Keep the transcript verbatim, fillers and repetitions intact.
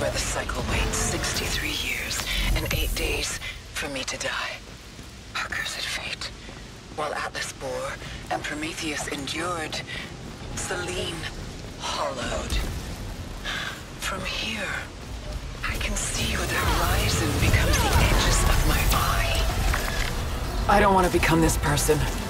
where the cycle waits sixty-three years and eight days for me to die. Our cursed fate. While Atlas bore and Prometheus endured, Selene hollowed. From here, I can see where the horizon becomes the edges of my eye. I don't want to become this person.